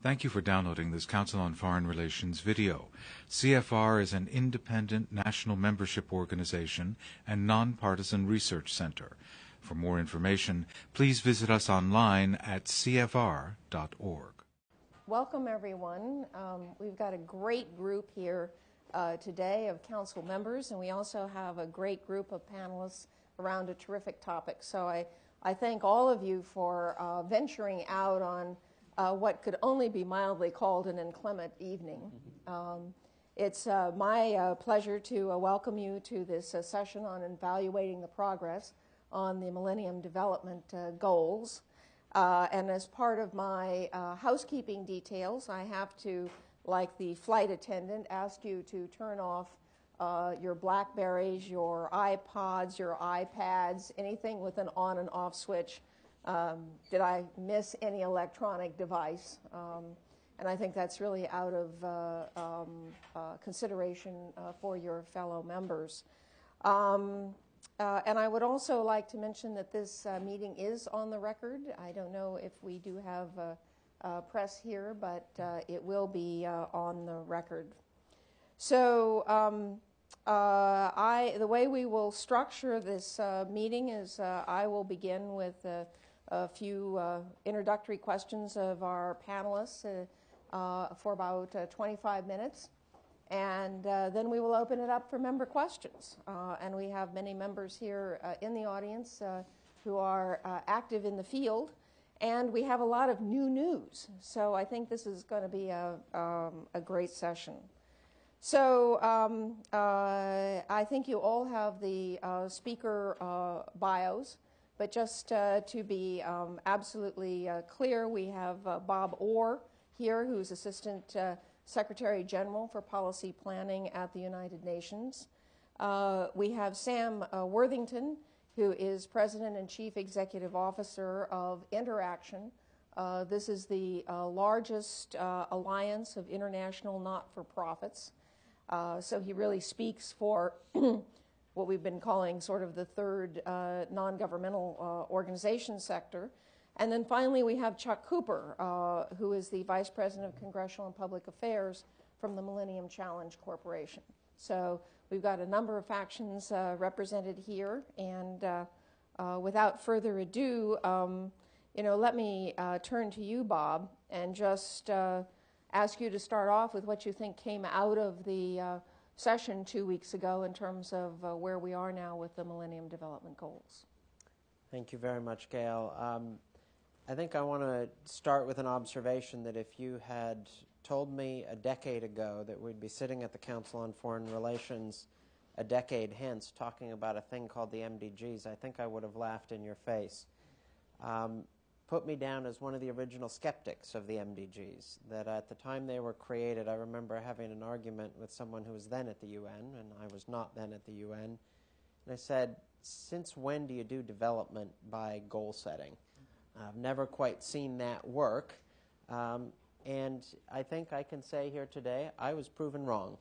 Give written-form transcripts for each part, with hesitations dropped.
Thank you for downloading this Council on Foreign Relations video. CFR is an independent national membership organization and nonpartisan research center. For more information, please visit us online at cfr.org. Welcome, everyone. We've got a great group here today of council members, and we also have a great group of panelists around a terrific topic. So I thank all of you for venturing out on what could only be mildly called an inclement evening. It's my pleasure to welcome you to this session on evaluating the progress on the Millennium Development Goals. And as part of my housekeeping details, I have to, like the flight attendant, ask you to turn off your Blackberries, your iPods, your iPads, anything with an on and off switch. Did I miss any electronic device? And I think that's really out of consideration for your fellow members. And I would also like to mention that this meeting is on the record. I don't know if we do have press here, but it will be on the record. So the way we will structure this meeting is I will begin with a few introductory questions of our panelists for about 25 minutes. And then we will open it up for member questions. And we have many members here in the audience who are active in the field. And we have a lot of new news. So I think this is going to be a great session. So I think you all have the speaker bios. But just to be absolutely clear, we have Bob Orr here, who's Assistant Secretary General for Policy Planning at the United Nations. We have Sam Worthington, who is President and Chief Executive Officer of Interaction. This is the largest alliance of international not-for-profits. So he really speaks for what we've been calling sort of the third non-governmental organization sector. And then finally we have Chuck Cooper, who is the Vice President of Congressional and Public Affairs from the Millennium Challenge Corporation. So we've got a number of factions represented here. And without further ado, let me turn to you, Bob, and just ask you to start off with what you think came out of the session 2 weeks ago in terms of where we are now with the Millennium Development Goals. Thank you very much, Gail. I think I want to start with an observation that if you had told me a decade ago that we'd be sitting at the Council on Foreign Relations a decade hence talking about a thing called the MDGs, I think I would have laughed in your face. Put me down as one of the original skeptics of the MDGs, that at the time they were created, I remember having an argument with someone who was then at the UN, and I was not then at the UN, and I said, since when do you do development by goal setting? I've never quite seen that work, and I think I can say here today I was proven wrong.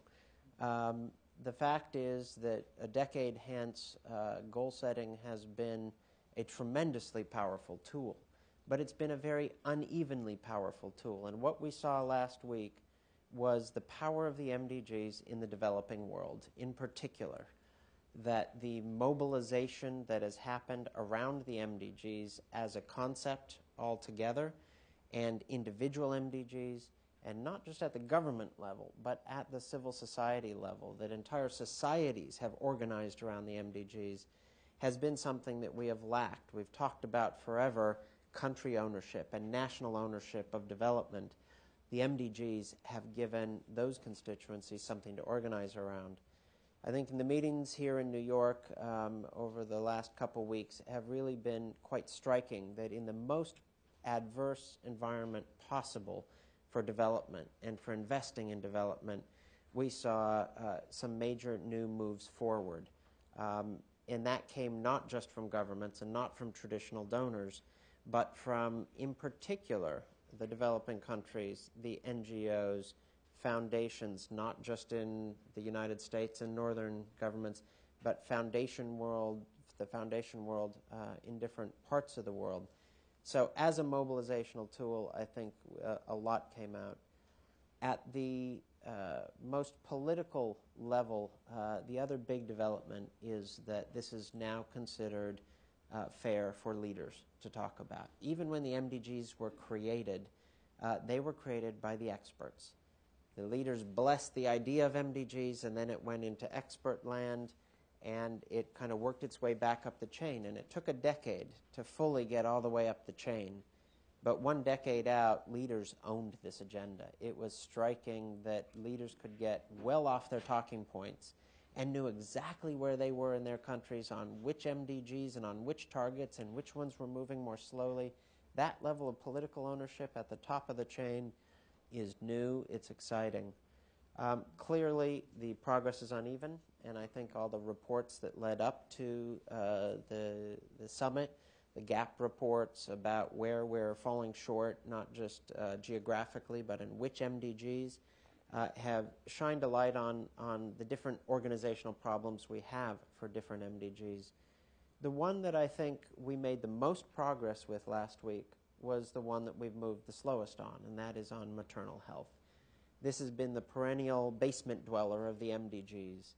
The fact is that a decade hence, goal setting has been a tremendously powerful tool. But it's been a very unevenly powerful tool. And what we saw last week was the power of the MDGs in the developing world, in particular, that the mobilization that has happened around the MDGs as a concept altogether, and individual MDGs, and not just at the government level, but at the civil society level, that entire societies have organized around the MDGs, has been something that we have lacked. We've talked about forever country ownership and national ownership of development. The MDGs have given those constituencies something to organize around. I think in the meetings here in New York over the last couple weeks have really been quite striking, that in the most adverse environment possible for development and for investing in development, we saw some major new moves forward. And that came not just from governments and not from traditional donors, but from, in particular, the developing countries, the NGOs, foundations, not just in the United States and northern governments, but the foundation world in different parts of the world, So as a mobilizational tool, I think a lot came out. At the most political level, the other big development is that this is now considered fair for leaders to talk about. Even when the MDGs were created, they were created by the experts. The leaders blessed the idea of MDGs, and then it went into expert land, and it kind of worked its way back up the chain. And it took a decade to fully get all the way up the chain. But 1 decade out, leaders owned this agenda. It was striking that leaders could get well off their talking points and knew exactly where they were in their countries on which MDGs and on which targets and which ones were moving more slowly. That level of political ownership at the top of the chain is new. It's exciting. Clearly, the progress is uneven, and I think all the reports that led up to the summit, the gap reports about where we're falling short, not just geographically, but in which MDGs, have shined a light on the different organizational problems we have for different MDGs. The one that I think we made the most progress with last week was the one that we've moved the slowest on, and that is on maternal health. This has been the perennial basement dweller of the MDGs.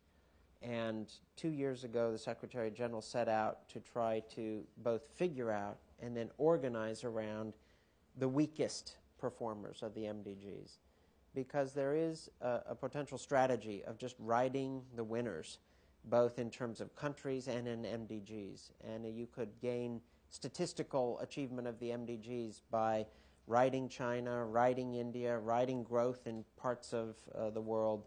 And 2 years ago, the Secretary General set out to try to both figure out and then organize around the weakest performers of the MDGs. Because there is a potential strategy of just riding the winners, both in terms of countries and in MDGs. And you could gain statistical achievement of the MDGs by riding China, riding India, riding growth in parts of the world.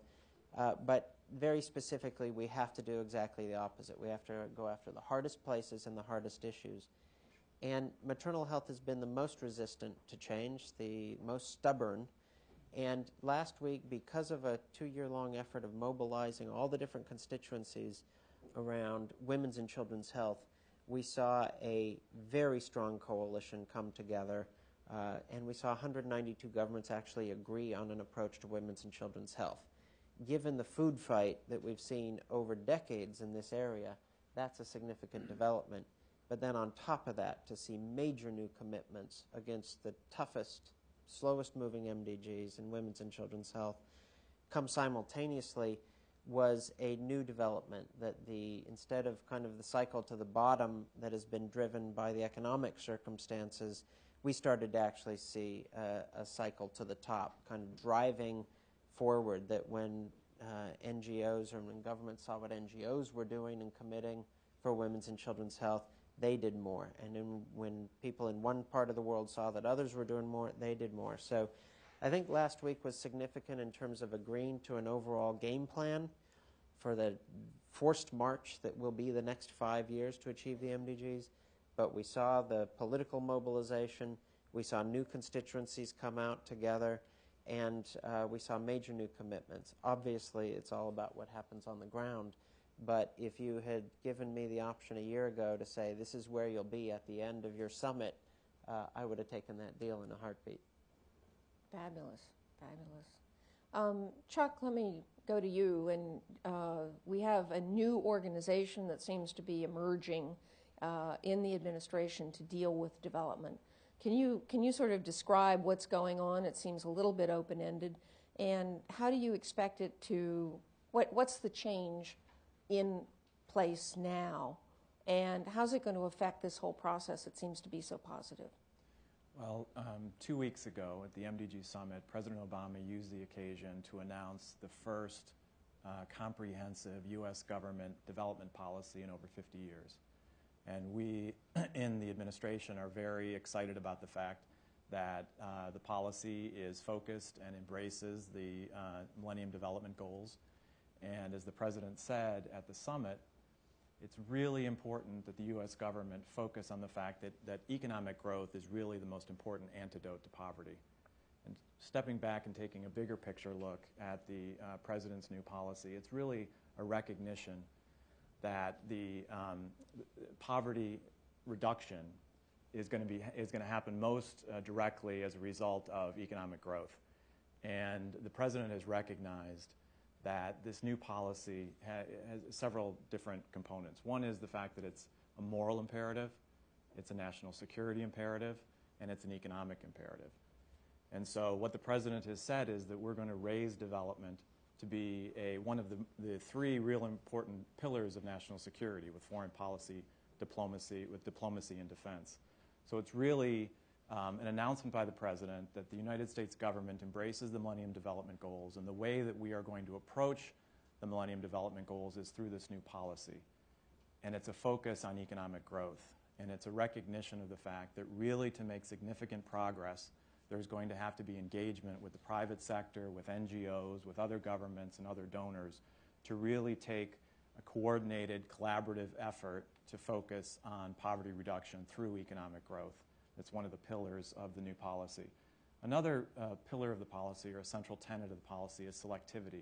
But very specifically, we have to do exactly the opposite. We have to go after the hardest places and the hardest issues. And maternal health has been the most resistant to change, the most stubborn. And last week, because of a 2-year-long effort of mobilizing all the different constituencies around women's and children's health, we saw a very strong coalition come together, and we saw 192 governments actually agree on an approach to women's and children's health. Given the food fight that we've seen over decades in this area, that's a significant development. But then on top of that, to see major new commitments against the toughest, slowest moving MDGs in women's and children's health come simultaneously was a new development, that instead of kind of the cycle to the bottom that has been driven by the economic circumstances, we started to actually see a cycle to the top, kind of driving forward, that when NGOs or when governments saw what NGOs were doing and committing for women's and children's health, they did more. And then when people in one part of the world saw that others were doing more, they did more. So I think last week was significant in terms of agreeing to an overall game plan for the forced march that will be the next 5 years to achieve the MDGs. But we saw the political mobilization, we saw new constituencies come out together, and we saw major new commitments. Obviously, it's all about what happens on the ground. But if you had given me the option a year ago to say, this is where you'll be at the end of your summit, I would have taken that deal in a heartbeat. Fabulous, fabulous. Chuck, let me go to you. And we have a new organization that seems to be emerging in the administration to deal with development. Can you sort of describe what's going on? It seems a little bit open-ended. And how do you expect it to, what's the change in place now? And how's it going to affect this whole process? It seems to be so positive. Well, 2 weeks ago at the MDG Summit, President Obama used the occasion to announce the first comprehensive U.S. government development policy in over 50 years. And we in the administration are very excited about the fact that the policy is focused and embraces the Millennium Development Goals. And as the President said at the summit, it's really important that the U.S. government focus on the fact that economic growth is really the most important antidote to poverty. And stepping back and taking a bigger picture look at the President's new policy, it's really a recognition that the poverty reduction is going to happen most directly as a result of economic growth. And the President has recognized that this new policy has several different components. One is the fact that it's a moral imperative, it's a national security imperative, and it's an economic imperative. And so what the President has said is that we're going to raise development to be one of the three real important pillars of national security, with foreign policy, diplomacy and defense. So it's really an announcement by the President that the United States government embraces the Millennium Development Goals, and the way that we are going to approach the Millennium Development Goals is through this new policy. And it's a focus on economic growth, and it's a recognition of the fact that really to make significant progress, there's going to have to be engagement with the private sector, with NGOs, with other governments and other donors to really take a coordinated, collaborative effort to focus on poverty reduction through economic growth. It's one of the pillars of the new policy. Another pillar of the policy, or a central tenet of the policy, is selectivity.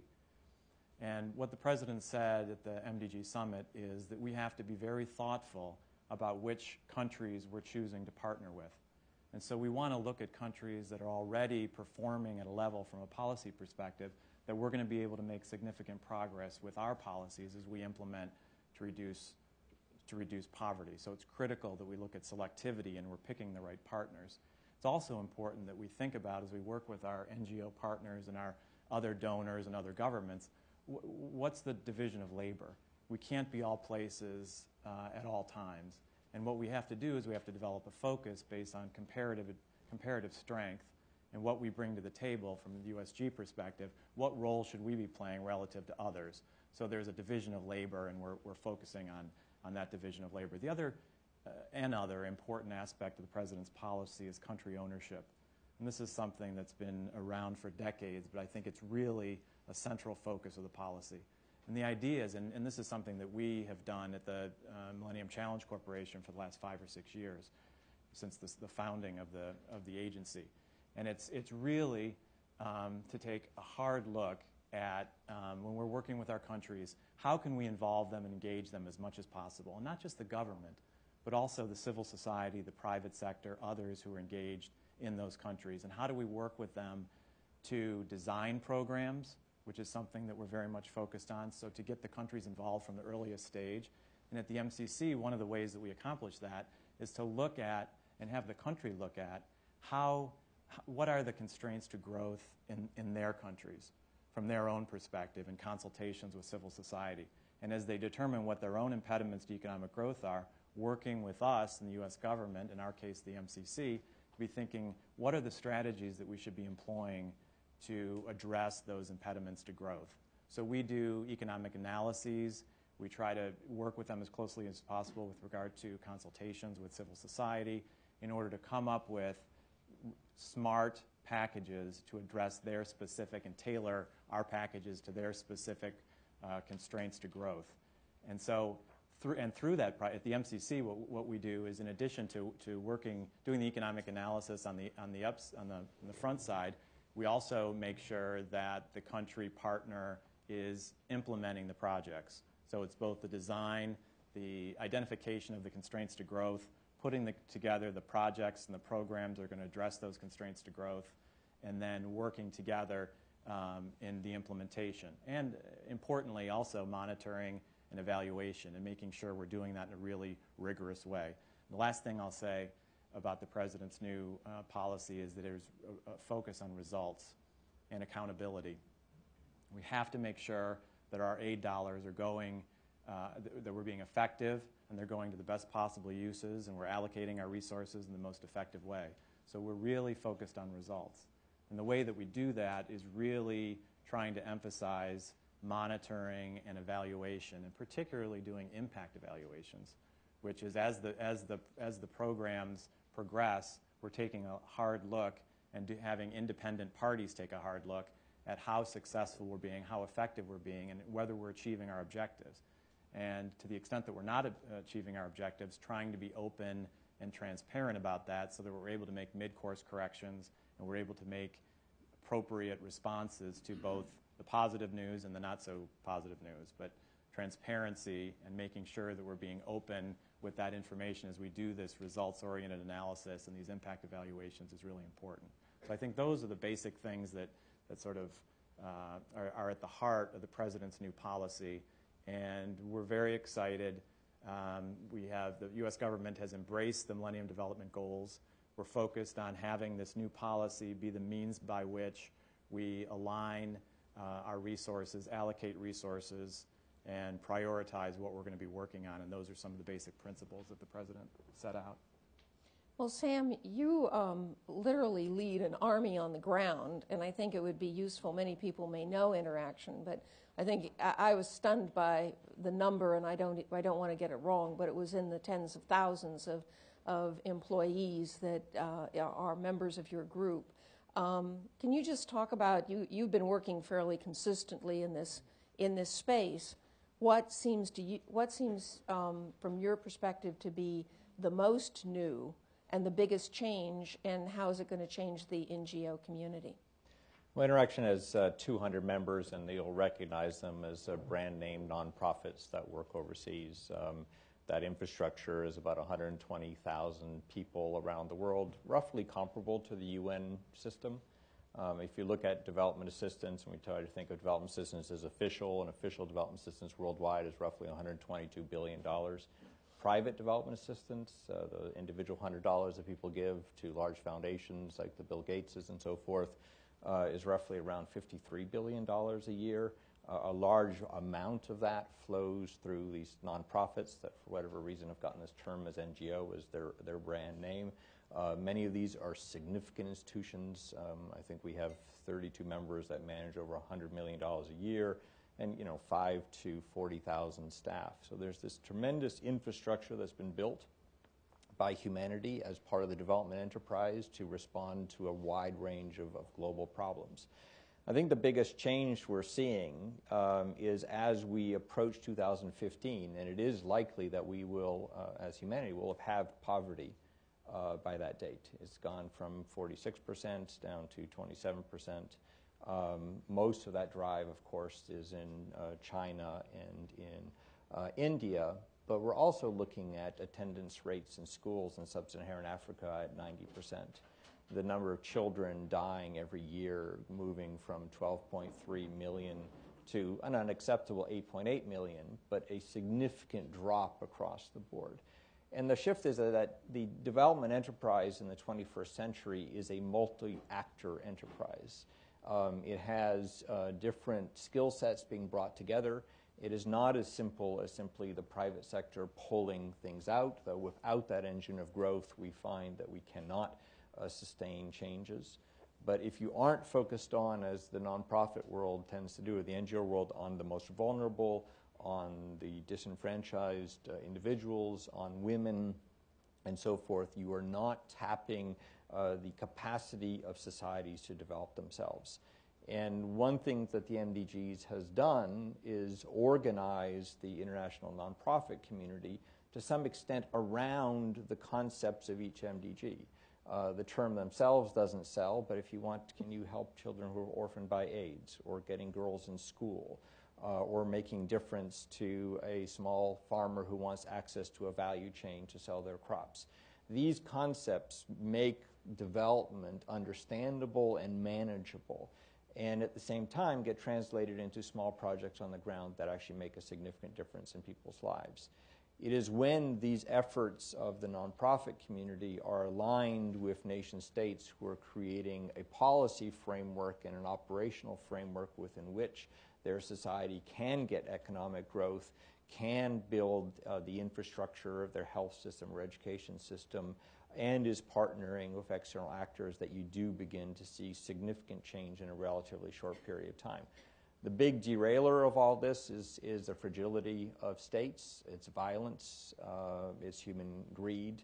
And what the President said at the MDG Summit is that we have to be very thoughtful about which countries we're choosing to partner with. And so we want to look at countries that are already performing at a level from a policy perspective that we're going to be able to make significant progress with our policies as we implement to reduce poverty. So it's critical that we look at selectivity and we're picking the right partners. It's also important that we think about, as we work with our NGO partners and our other donors and other governments, what's the division of labor? We can't be all places at all times. And what we have to do is we have to develop a focus based on comparative strength and what we bring to the table from the USG perspective. What role should we be playing relative to others? So there's a division of labor, and we're focusing on that division of labor. The other important aspect of the President's policy is country ownership. And this is something that's been around for decades, but I think it's really a central focus of the policy. And the idea is, and this is something that we have done at the Millennium Challenge Corporation for the last 5 or 6 years, since the founding of the agency. And it's really to take a hard look at, when we're working with our countries, how can we involve them and engage them as much as possible? And not just the government, but also the civil society, the private sector, others who are engaged in those countries. And how do we work with them to design programs, which is something that we're very much focused on, so to get the countries involved from the earliest stage. And at the MCC, one of the ways that we accomplish that is to look at, and have the country look at, what are the constraints to growth in their countries from their own perspective, in consultations with civil society. And as they determine what their own impediments to economic growth are, working with us in the U.S. government, in our case the MCC, to be thinking, what are the strategies that we should be employing to address those impediments to growth? So we do economic analyses. We try to work with them as closely as possible with regard to consultations with civil society in order to come up with smart packages to address their specific, and tailor our packages to their specific constraints to growth. And so through that, at the MCC, what we do is, in addition to doing the economic analysis on the front side, we also make sure that the country partner is implementing the projects. So it's both the design, the identification of the constraints to growth, putting together the projects and the programs that are going to address those constraints to growth, and then working together in the implementation. And importantly, also monitoring and evaluation and making sure we're doing that in a really rigorous way. The last thing I'll say about the President's new policy is that there's a focus on results and accountability. We have to make sure that our aid dollars are going, that we're being effective, and they're going to the best possible uses, and we're allocating our resources in the most effective way. So we're really focused on results. And the way that we do that is really trying to emphasize monitoring and evaluation, and particularly doing impact evaluations, which is as the programs progress, we're taking a hard look and having independent parties take a hard look at how successful we're being, how effective we're being, and whether we're achieving our objectives. And to the extent that we're not achieving our objectives, trying to be open and transparent about that so that we're able to make mid-course corrections and we're able to make appropriate responses to both the positive news and the not so positive news. But transparency and making sure that we're being open with that information as we do this results-oriented analysis and these impact evaluations is really important. So I think those are the basic things that sort of are at the heart of the President's new policy. And we're very excited. The U.S. government has embraced the Millennium Development Goals. We're focused on having this new policy be the means by which we align our resources, allocate resources, and prioritize what we're going to be working on. And those are some of the basic principles that the President set out. Well, Sam, you literally lead an army on the ground, and I think it would be useful. Many people may know Interaction, but I think I was stunned by the number, and I don't want to get it wrong, but it was in the tens of thousands of employees that are members of your group. Can you just talk about, you've been working fairly consistently in this space. What seems from your perspective to be the most new and the biggest change, and how is it going to change the NGO community? Well, Interaction has 200 members, and you'll recognize them as brand name nonprofits that work overseas. That infrastructure is about 120,000 people around the world, roughly comparable to the UN system. If you look at development assistance, and we try to think of development assistance as official, and official development assistance worldwide is roughly $122 billion. Private development assistance, the individual $100 that people give to large foundations like the Bill Gateses and so forth, is roughly around $53 billion a year. A large amount of that flows through these nonprofits that, for whatever reason, have gotten this term as NGO as their brand name. Many of these are significant institutions. I think we have 32 members that manage over $100 million a year, and 5 to 40,000 staff. So there's this tremendous infrastructure that's been built by humanity as part of the development enterprise to respond to a wide range of global problems. I think the biggest change we're seeing is as we approach 2015, and it is likely that we will, as humanity, will have halved poverty by that date. It's gone from 46% down to 27%. Most of that drive, of course, is in China and in India, but we're also looking at attendance rates in schools in sub-Saharan Africa at 90%. The number of children dying every year moving from 12.3 million to an unacceptable 8.8 million, but a significant drop across the board. And the shift is that the development enterprise in the 21st century is a multi-actor enterprise. It has different skill sets being brought together. It is not as simple as simply the private sector pulling things out, though without that engine of growth, we find that we cannot sustain changes. But if you aren't focused on, as the nonprofit world tends to do, or the NGO world, on the most vulnerable, on the disenfranchised individuals, on women, and so forth, you are not tapping the capacity of societies to develop themselves. And one thing that the MDGs has done is organize the international nonprofit community to some extent around the concepts of each MDG. The term themselves doesn't sell, but if you want, can you help children who are orphaned by AIDS, or getting girls in school, or making difference to a small farmer who wants access to a value chain to sell their crops. These concepts make development understandable and manageable, and at the same time get translated into small projects on the ground that actually make a significant difference in people's lives. It is when these efforts of the nonprofit community are aligned with nation states who are creating a policy framework and an operational framework within which their society can get economic growth, can build the infrastructure of their health system or education system, and is partnering with external actors, that you do begin to see significant change in a relatively short period of time. The big derailer of all this is the fragility of states, its violence, its human greed,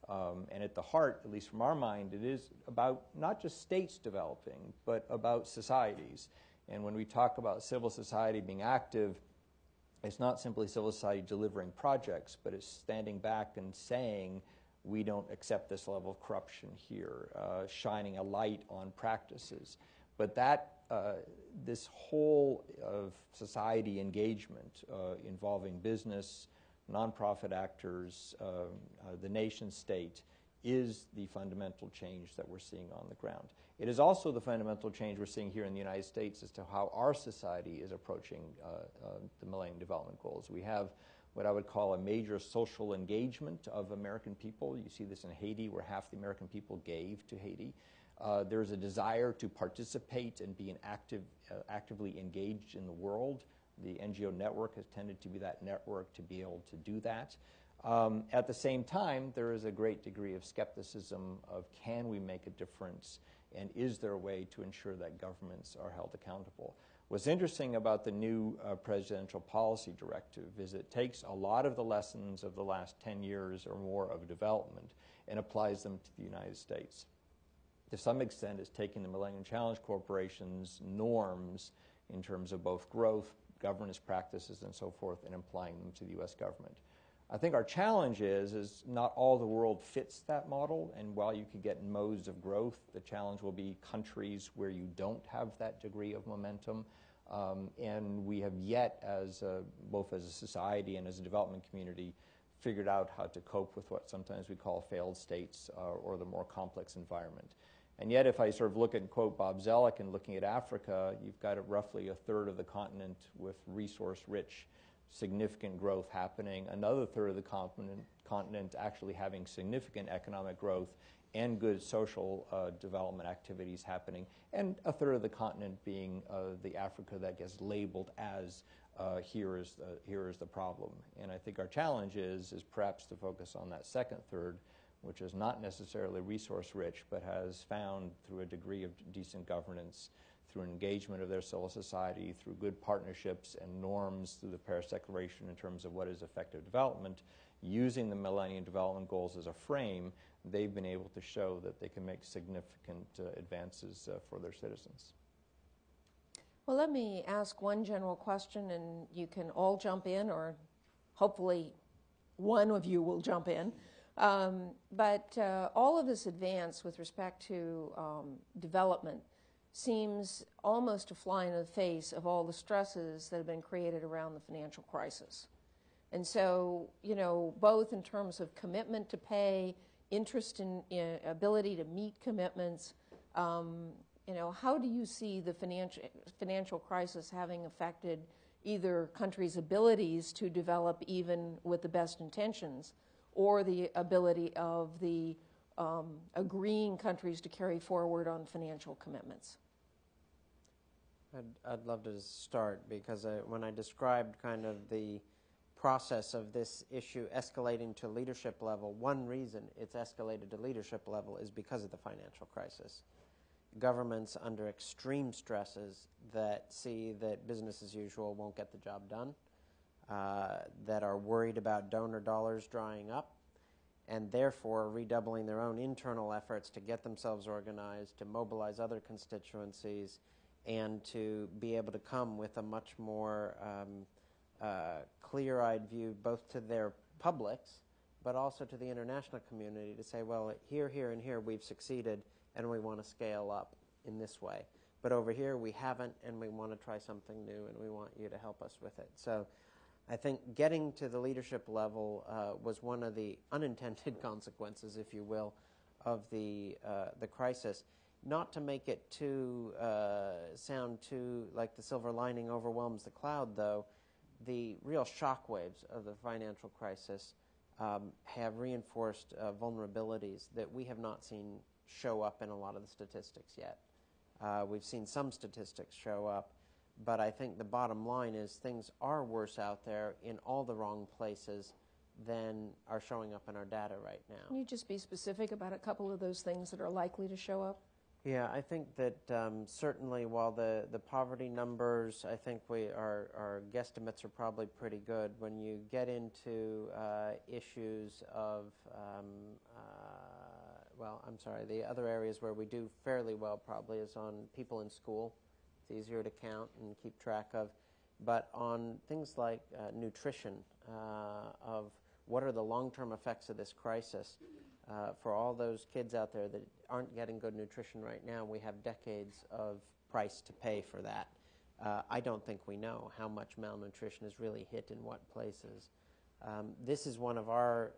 and at the heart, at least from our mind, it is about not just states developing, but about societies. And when we talk about civil society being active, it's not simply civil society delivering projects, but it's standing back and saying, we don't accept this level of corruption here, shining a light on practices. But that this whole of society engagement involving business, nonprofit actors, the nation state, is the fundamental change that we're seeing on the ground. It is also the fundamental change we're seeing here in the United States as to how our society is approaching the Millennium Development Goals. We have what I would call a major social engagement of American people. You see this in Haiti, where half the American people gave to Haiti. There's a desire to participate and be actively engaged in the world. The NGO network has tended to be that network to be able to do that. At the same time, there is a great degree of skepticism of, can we make a difference, and is there a way to ensure that governments are held accountable? What's interesting about the new presidential policy directive is it takes a lot of the lessons of the last 10 years or more of development and applies them to the United States. To some extent, it's taking the Millennium Challenge Corporation's norms in terms of both growth, governance practices, and so forth, and applying them to the U.S. government. I think our challenge is not all the world fits that model, and while you could get modes of growth, the challenge will be countries where you don't have that degree of momentum. And we have yet, both as a society and as a development community, figured out how to cope with what sometimes we call failed states or the more complex environment. And yet, if I sort of look at, quote, Bob Zellick, and looking at Africa, you've got roughly a third of the continent with resource-rich, significant growth happening, another third of the continent actually having significant economic growth and good social development activities happening, and a third of the continent being the Africa that gets labeled as here is the problem. And I think our challenge is perhaps to focus on that second third, which is not necessarily resource-rich, but has found, through a degree of decent governance, through engagement of their civil society, through good partnerships and norms, through the Paris Declaration in terms of what is effective development, using the Millennium Development Goals as a frame, they've been able to show that they can make significant advances for their citizens. Well, let me ask one general question, and you can all jump in, or hopefully one of you will jump in. But all of this advance with respect to development seems almost to fly in the face of all the stresses that have been created around the financial crisis. And so, you know, both in terms of commitment to pay, interest in ability to meet commitments, you know, how do you see the financial crisis having affected either countries' abilities to develop even with the best intentions, or the ability of the agreeing countries to carry forward on financial commitments? I'd love to start, because when I described kind of the process of this issue escalating to leadership level, one reason it's escalated to leadership level is because of the financial crisis. Governments under extreme stresses that see that business as usual won't get the job done, that are worried about donor dollars drying up, and therefore redoubling their own internal efforts to get themselves organized, to mobilize other constituencies, and to be able to come with a much more clear-eyed view both to their publics, but also to the international community, to say, well, here, here, and here we've succeeded, and we want to scale up in this way. But over here we haven't, and we want to try something new, and we want you to help us with it. So I think getting to the leadership level was one of the unintended consequences, if you will, of the crisis. Not to make it too sound too like the silver lining overwhelms the cloud, though, the real shockwaves of the financial crisis have reinforced vulnerabilities that we have not seen show up in a lot of the statistics yet. We've seen some statistics show up, but I think the bottom line is things are worse out there in all the wrong places than are showing up in our data right now. Can you just be specific about a couple of those things that are likely to show up? Yeah, I think that certainly while the poverty numbers, I think our guesstimates are probably pretty good. When you get into issues of, the other areas where we do fairly well probably is on people in school. It's easier to count and keep track of. But on things like nutrition, of what are the long-term effects of this crisis, for all those kids out there that aren't getting good nutrition right now, we have decades of price to pay for that. I don't think we know how much malnutrition is really hit in what places. This is one of our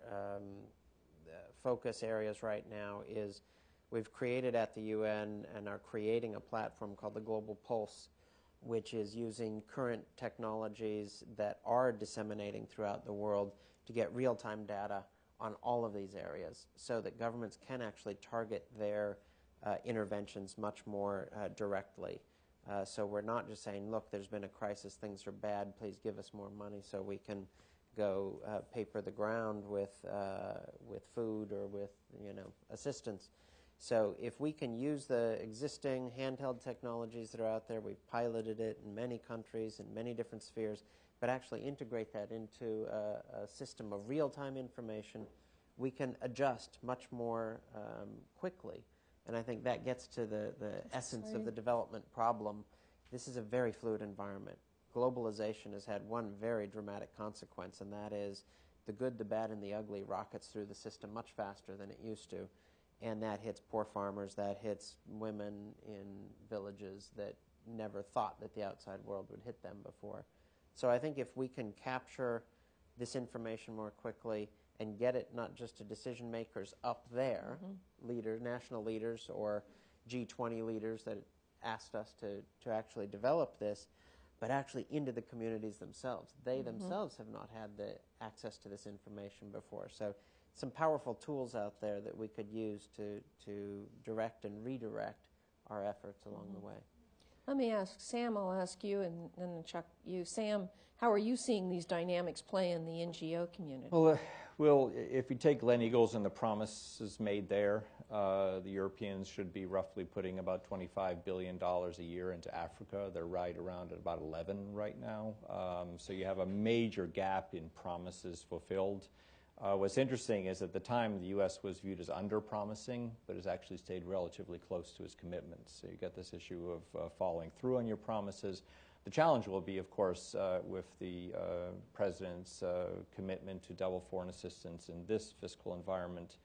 focus areas right now. Is we've created at the UN and are creating a platform called the Global Pulse, which is using current technologies that are disseminating throughout the world to get real-time data on all of these areas so that governments can actually target their interventions much more directly. So we're not just saying, look, there's been a crisis, things are bad, please give us more money so we can go paper the ground with food or with assistance. So if we can use the existing handheld technologies that are out there, we've piloted it in many countries in many different spheres, but actually integrate that into a system of real-time information, we can adjust much more quickly. And I think that gets to the essence of the development problem. This is a very fluid environment. Globalization has had one very dramatic consequence, and that is the good, the bad, and the ugly rockets through the system much faster than it used to. And that hits poor farmers, that hits women in villages that never thought that the outside world would hit them before. So I think if we can capture this information more quickly and get it not just to decision makers up there, leaders, national leaders or G20 leaders that asked us to actually develop this, but actually into the communities themselves. They themselves have not had the access to this information before. So some powerful tools out there that we could use to direct and redirect our efforts along the way. Let me ask Sam, I'll ask you, and then Chuck, you. Sam, how are you seeing these dynamics play in the NGO community? Well, if you take Gleneagles and the promises made there, the Europeans should be roughly putting about $25 billion a year into Africa. They're right around at about 11 right now. So you have a major gap in promises fulfilled. What's interesting is at the time the U.S. was viewed as under-promising, but has actually stayed relatively close to its commitments. So you get this issue of following through on your promises. The challenge will be, of course, with the President's commitment to double foreign assistance in this fiscal environment,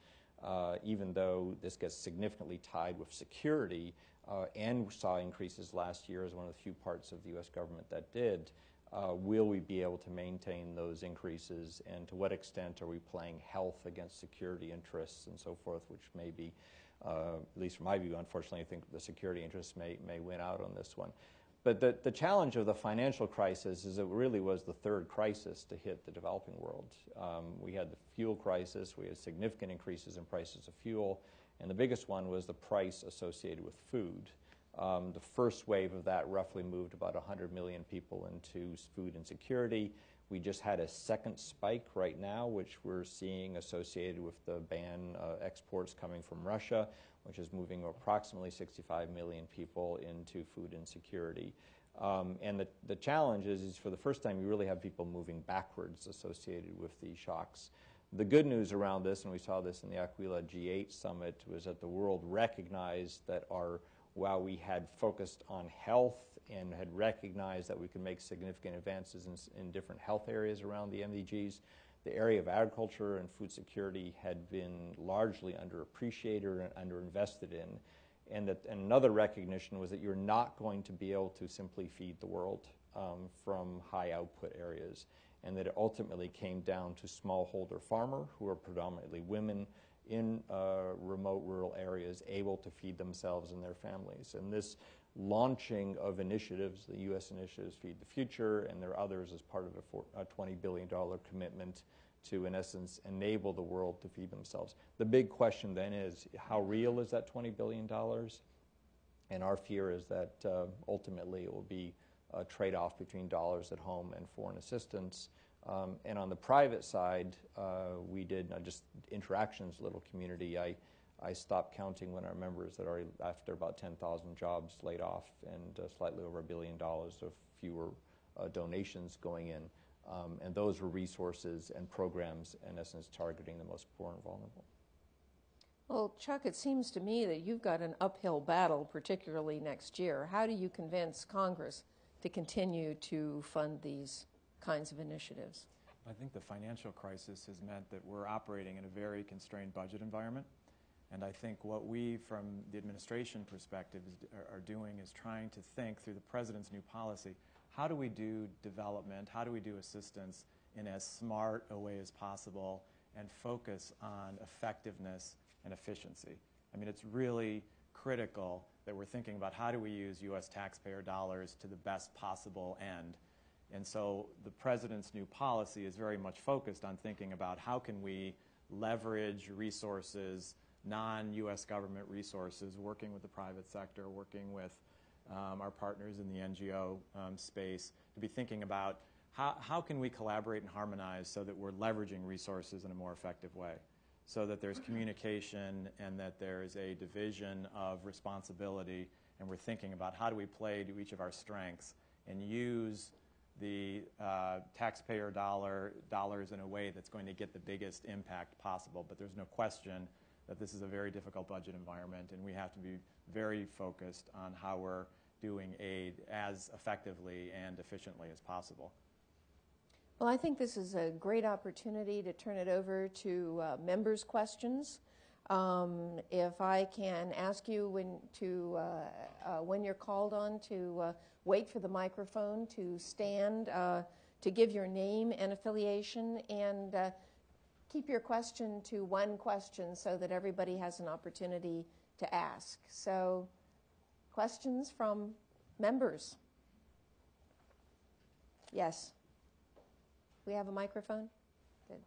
even though this gets significantly tied with security and saw increases last year as one of the few parts of the U.S. government that did. Will we be able to maintain those increases, and to what extent are we playing health against security interests and so forth, which may be, at least from my view, unfortunately, I think the security interests may win out on this one. But the challenge of the financial crisis is it really was the third crisis to hit the developing world. We had the fuel crisis, we had significant increases in prices of fuel, and the biggest one was the price associated with food. The first wave of that roughly moved about 100 million people into food insecurity. We just had a second spike right now, which we're seeing associated with the ban exports coming from Russia, which is moving approximately 65 million people into food insecurity. And the challenge is for the first time you really have people moving backwards associated with these shocks. The good news around this, and we saw this in the Aquila G8 summit, was that the world recognized that while we had focused on health and had recognized that we could make significant advances in different health areas around the MDGs, the area of agriculture and food security had been largely underappreciated and underinvested in. And another recognition was that you're not going to be able to simply feed the world from high output areas, and that it ultimately came down to smallholder farmer, who are predominantly women, in remote rural areas able to feed themselves and their families. And this launching of initiatives, the U.S. initiatives Feed the Future, and there are others as part of a $20 billion commitment to, in essence, enable the world to feed themselves. The big question then is, how real is that $20 billion? And our fear is that ultimately it will be a trade-off between dollars at home and foreign assistance. And on the private side, we did just interactions, little community. I stopped counting when our members that already, after about 10,000 jobs laid off and slightly over $1 billion of fewer donations going in. And those were resources and programs, in essence, targeting the most poor and vulnerable. Well, Chuck, it seems to me that you've got an uphill battle, particularly next year. How do you convince Congress to continue to fund these kinds of initiatives? I think the financial crisis has meant that we're operating in a very constrained budget environment. And I think what we, from the administration perspective, are doing is trying to think through the President's new policy, how do we do development, how do we do assistance in as smart a way as possible and focus on effectiveness and efficiency. I mean, it's really critical that we're thinking about how do we use U.S. taxpayer dollars to the best possible end. And so the President's new policy is very much focused on thinking about how can we leverage resources, non-U.S. government resources, working with the private sector, working with our partners in the NGO space, to be thinking about how can we collaborate and harmonize so that we're leveraging resources in a more effective way, so that there's communication and that there's a division of responsibility, and we're thinking about how do we play to each of our strengths and use the taxpayer dollars in a way that's going to get the biggest impact possible. But there's no question that this is a very difficult budget environment, and we have to be very focused on how we're doing aid as effectively and efficiently as possible. Well, I think this is a great opportunity to turn it over to members' questions. If I can ask you when you're called on to wait for the microphone, to stand, to give your name and affiliation, and keep your question to one question so that everybody has an opportunity to ask. So, questions from members? Yes. We have a microphone? Good.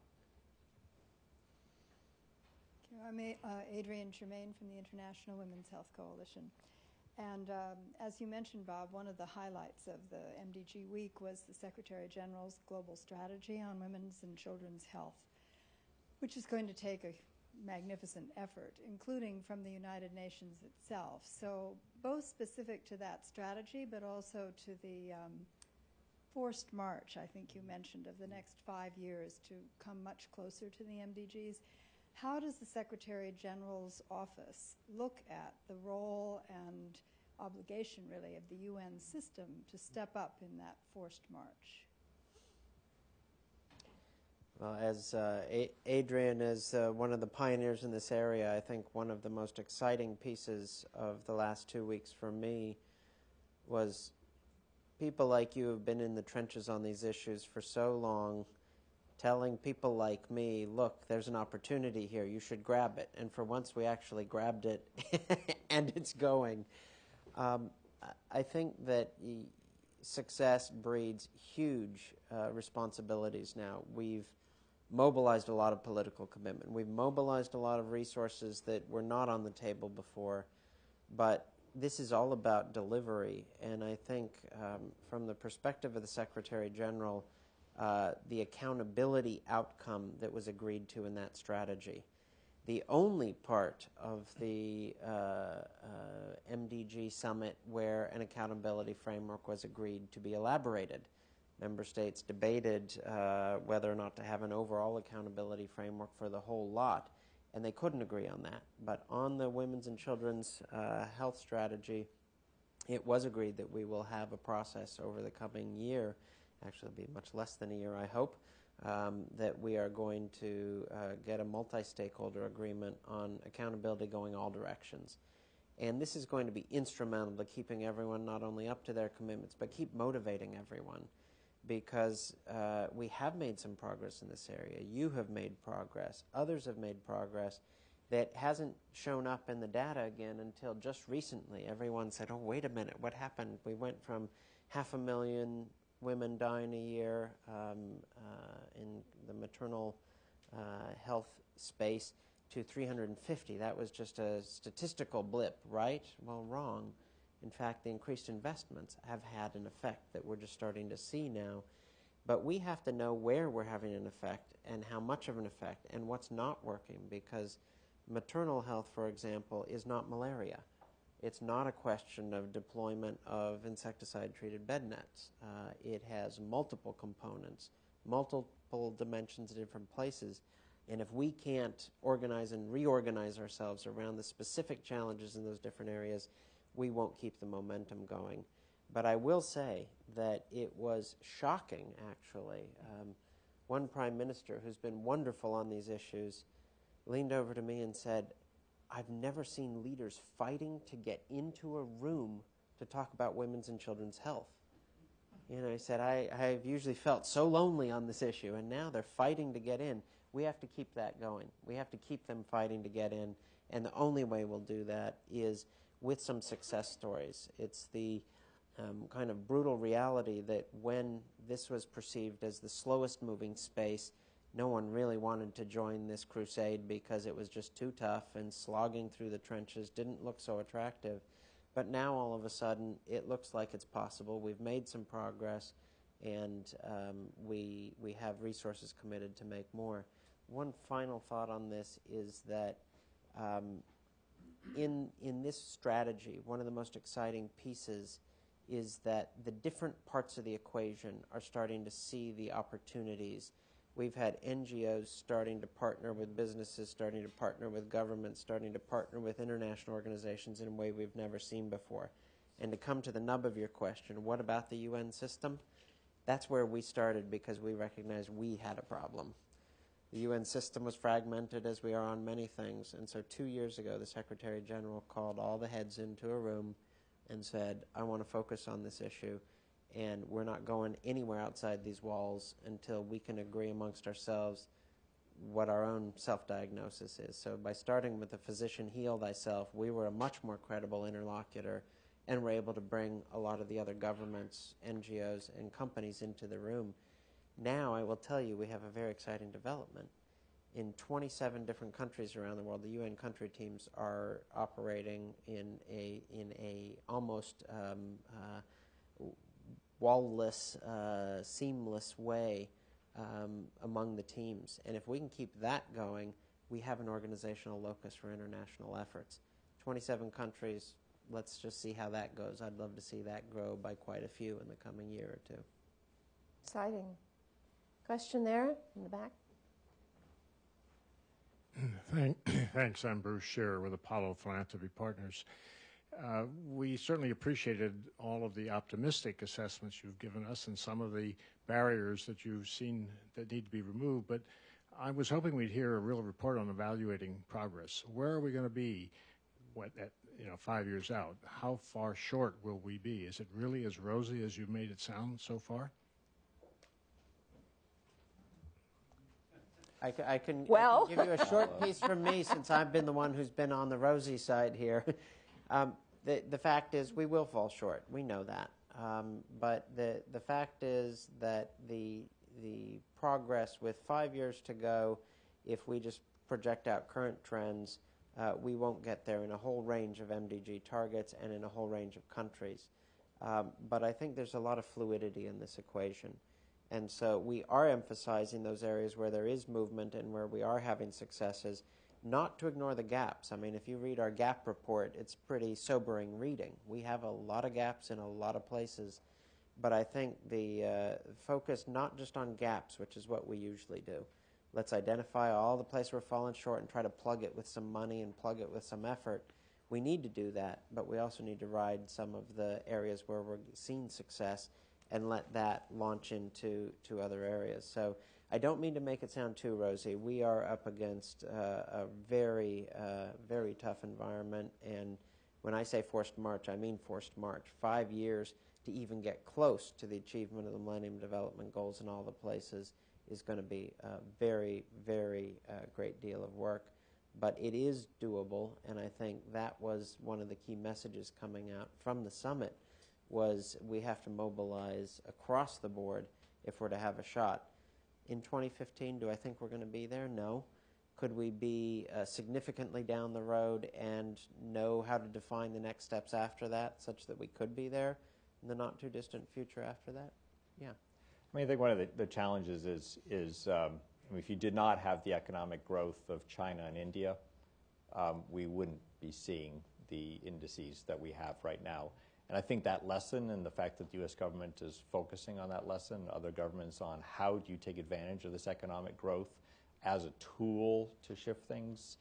I'm Adrienne Germain from the International Women's Health Coalition. And as you mentioned, Bob, one of the highlights of the MDG week was the Secretary General's global strategy on women's and children's health, which is going to take a magnificent effort, including from the United Nations itself. So both specific to that strategy, but also to the forced march, I think you mentioned, of the next 5 years to come much closer to the MDGs. How does the Secretary General's office look at the role and obligation, really, of the UN system to step up in that forced march? Well, as Adrienne is one of the pioneers in this area, I think one of the most exciting pieces of the last 2 weeks for me was people like you have been in the trenches on these issues for so long, telling people like me, look, there's an opportunity here, you should grab it. And for once we actually grabbed it and it's going. I think that success breeds huge responsibilities now. We've mobilized a lot of political commitment. We've mobilized a lot of resources that were not on the table before, but this is all about delivery, and I think from the perspective of the Secretary General, the accountability outcome that was agreed to in that strategy. The only part of the MDG summit where an accountability framework was agreed to be elaborated. Member states debated whether or not to have an overall accountability framework for the whole lot, and they couldn't agree on that. But on the women's and children's health strategy, it was agreed that we will have a process over the coming year, actually it'll be much less than a year, I hope, that we are going to get a multi-stakeholder agreement on accountability going all directions. And this is going to be instrumental to keeping everyone not only up to their commitments, but keep motivating everyone. Because we have made some progress in this area. You have made progress. Others have made progress that hasn't shown up in the data again until just recently. Everyone said, oh, wait a minute, what happened? We went from 500,000 women dying a year in the maternal health space to 350. That was just a statistical blip, right? Well, wrong. In fact, the increased investments have had an effect that we're just starting to see now. But we have to know where we're having an effect and how much of an effect and what's not working, because maternal health, for example, is not malaria. It's not a question of deployment of insecticide-treated bed nets. It has multiple components, multiple dimensions in different places. And if we can't organize and reorganize ourselves around the specific challenges in those different areas, we won't keep the momentum going. But I will say that it was shocking, actually. One prime minister who's been wonderful on these issues leaned over to me and said, I've never seen leaders fighting to get into a room to talk about women's and children's health. You know, he said, I've usually felt so lonely on this issue, and now they're fighting to get in. We have to keep that going. We have to keep them fighting to get in, And the only way we'll do that is with some success stories. It's the kind of brutal reality that when this was perceived as the slowest moving space, no one really wanted to join this crusade because it was just too tough, and slogging through the trenches didn't look so attractive. But now all of a sudden it looks like it's possible. We've made some progress, and we have resources committed to make more. One final thought on this is that in this strategy, one of the most exciting pieces is that the different parts of the equation are starting to see the opportunities. We've had NGOs starting to partner with businesses, starting to partner with governments, starting to partner with international organizations in a way we've never seen before. And to come to the nub of your question, what about the UN system? That's where we started because we recognized we had a problem. The UN system was fragmented, as we are on many things, and so 2 years ago the Secretary General called all the heads into a room and said, I want to focus on this issue, and we're not going anywhere outside these walls until we can agree amongst ourselves what our own self-diagnosis is. So by starting with the physician heal thyself, we were a much more credible interlocutor, and were able to bring a lot of the other governments, NGOs, and companies into the room. Now, I will tell you, we have a very exciting development. In 27 different countries around the world, the UN country teams are operating in a almost wall-less, seamless way among the teams. And if we can keep that going, we have an organizational locus for international efforts. 27 countries, let's just see how that goes. I'd love to see that grow by quite a few in the coming year or two. Exciting. Question there in the back. Thanks. I'm Bruce Scherer with Apollo Philanthropy Partners. We certainly appreciated all of the optimistic assessments you've given us and some of the barriers that you've seen that need to be removed, but I was hoping we'd hear a real report on evaluating progress. Where are we going to be 5 years out? How far short will we be? Is it really as rosy as you've made it sound so far? I can Well. give you a short piece from me, since I've been the one who's been on the rosy side here. The fact is we will fall short. We know that. But the fact is that the progress with 5 years to go, if we just project out current trends, we won't get there in a whole range of MDG targets and in a whole range of countries. But I think there's a lot of fluidity in this equation. And so we are emphasizing those areas where there is movement and where we are having successes, not to ignore the gaps. I mean, if you read our gap report, it's pretty sobering reading. We have a lot of gaps in a lot of places, but I think the focus not just on gaps, which is what we usually do. Let's identify all the places we're falling short and try to plug it with some money and plug it with some effort. We need to do that, but we also need to ride some of the areas where we're seeing success and let that launch into other areas. So I don't mean to make it sound too rosy. We are up against a very, very tough environment. And when I say forced march, I mean forced march. 5 years to even get close to the achievement of the Millennium Development Goals in all the places is going to be a very, very great deal of work. But it is doable, and I think that was one of the key messages coming out from the summit, was we have to mobilize across the board if we're to have a shot. In 2015, do I think we're going to be there? No. Could we be significantly down the road and know how to define the next steps after that, such that we could be there in the not-too-distant future after that? Yeah. I mean, I think one of the challenges is if you did not have the economic growth of China and India, we wouldn't be seeing the indices that we have right now. And I think that lesson and the fact that the U.S. government is focusing on that lesson, other governments on how do you take advantage of this economic growth as a tool to shift things,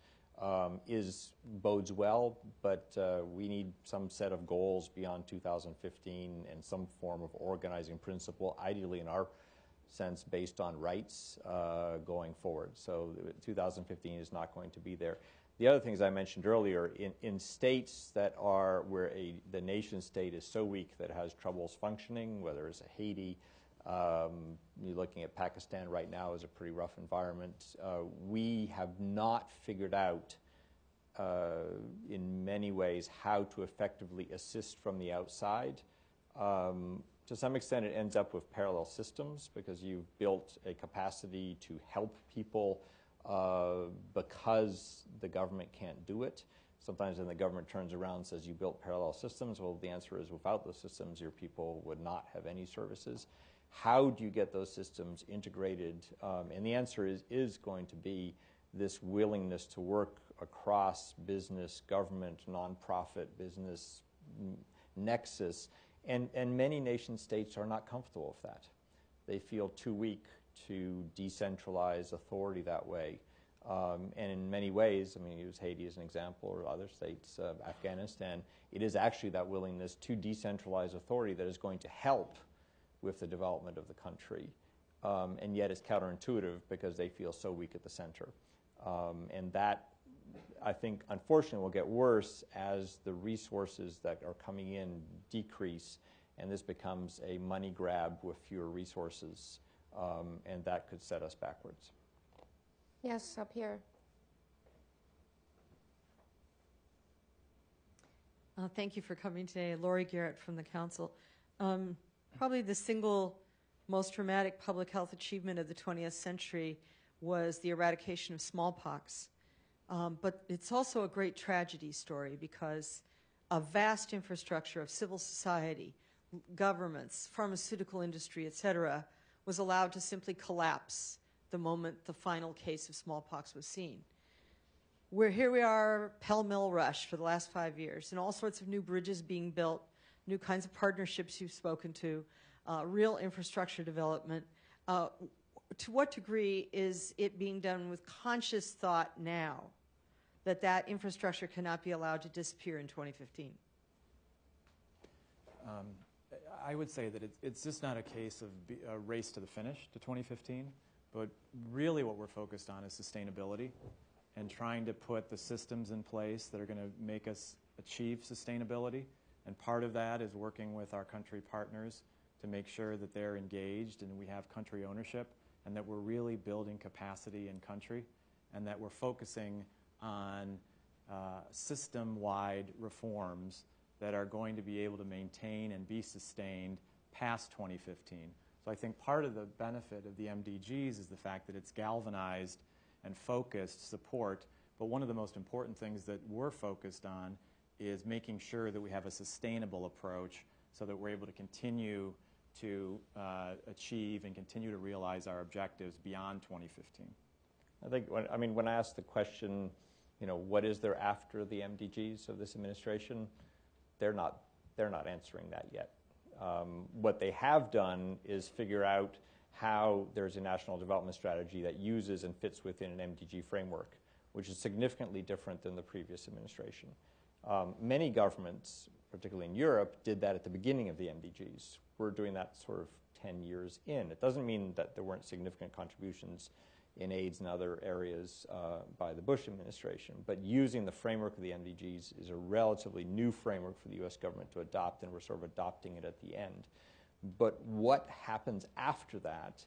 bodes well, but we need some set of goals beyond 2015 and some form of organizing principle, ideally in our sense based on rights going forward. So 2015 is not going to be there. The other things I mentioned earlier, in states that are where the nation state is so weak that it has troubles functioning, whether it's Haiti, you're looking at Pakistan right now is a pretty rough environment. We have not figured out in many ways, how to effectively assist from the outside. To some extent, it ends up with parallel systems because you've built a capacity to help people because the government can't do it. Sometimes then the government turns around and says, you built parallel systems. Well, the answer is without those systems, your people would not have any services. How do you get those systems integrated? And the answer is going to be this willingness to work across business, government, nonprofit, business nexus. And many nation states are not comfortable with that. They feel too weak to decentralize authority that way. And in many ways, I mean, use Haiti as an example or other states, Afghanistan, it is actually that willingness to decentralize authority that is going to help with the development of the country. And yet it's counterintuitive because they feel so weak at the center. And that, I think, unfortunately, will get worse as the resources that are coming in decrease, and this becomes a money grab with fewer resources, and that could set us backwards. Yes, up here. Thank you for coming today. Lori Garrett from the Council. Probably the single most dramatic public health achievement of the 20th century was the eradication of smallpox. But it's also a great tragedy story because a vast infrastructure of civil society, governments, pharmaceutical industry, et cetera, was allowed to simply collapse the moment the final case of smallpox was seen. Here we are, pell-mell rush for the last 5 years, and all sorts of new bridges being built, new kinds of partnerships you've spoken to, real infrastructure development. To what degree is it being done with conscious thought now that that infrastructure cannot be allowed to disappear in 2015? I would say that it's just not a case of a race to the finish to 2015, but really what we're focused on is sustainability and trying to put the systems in place that are going to make us achieve sustainability. And part of that is working with our country partners to make sure that they're engaged and we have country ownership and that we're really building capacity in country and that we're focusing on system-wide reforms that are going to be able to maintain and be sustained past 2015. So I think part of the benefit of the MDGs is the fact that it's galvanized and focused support, but one of the most important things that we're focused on is making sure that we have a sustainable approach so that we're able to continue to achieve and continue to realize our objectives beyond 2015. I think, when I ask the question, what is there after the MDGs of this administration, they're not answering that yet. What they have done is figure out how there's a national development strategy that uses and fits within an MDG framework, which is significantly different than the previous administration. Many governments, particularly in Europe, did that at the beginning of the MDGs. We're doing that sort of 10 years in. It doesn't mean that there weren't significant contributions in AIDS and other areas by the Bush administration, but using the framework of the MDGs is a relatively new framework for the U.S. government to adopt, and we're sort of adopting it at the end. But what happens after that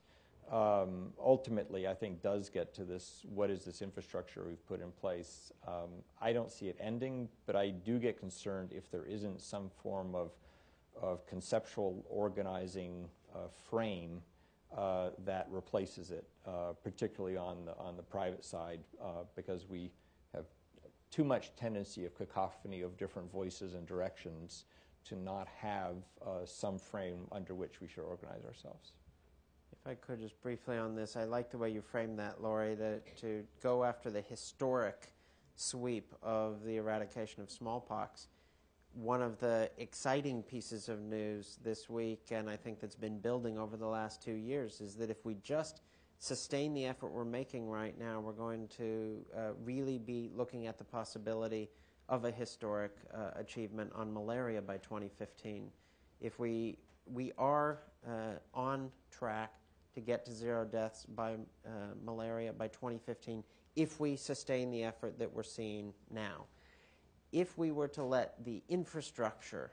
ultimately, I think, does get to this, what is this infrastructure we've put in place? I don't see it ending, but I do get concerned if there isn't some form of conceptual organizing frame that replaces it, particularly on the private side, because we have too much tendency of cacophony of different voices and directions to not have some frame under which we should organize ourselves. If I could just briefly on this, I like the way you framed that, Lori, to go after the historic sweep of the eradication of smallpox. One of the exciting pieces of news this week, and I think that's been building over the last 2 years, is that if we just sustain the effort we're making right now, we're going to really be looking at the possibility of a historic achievement on malaria by 2015. If we are on track to get to 0 deaths by malaria by 2015 if we sustain the effort that we're seeing now. If we were to let the infrastructure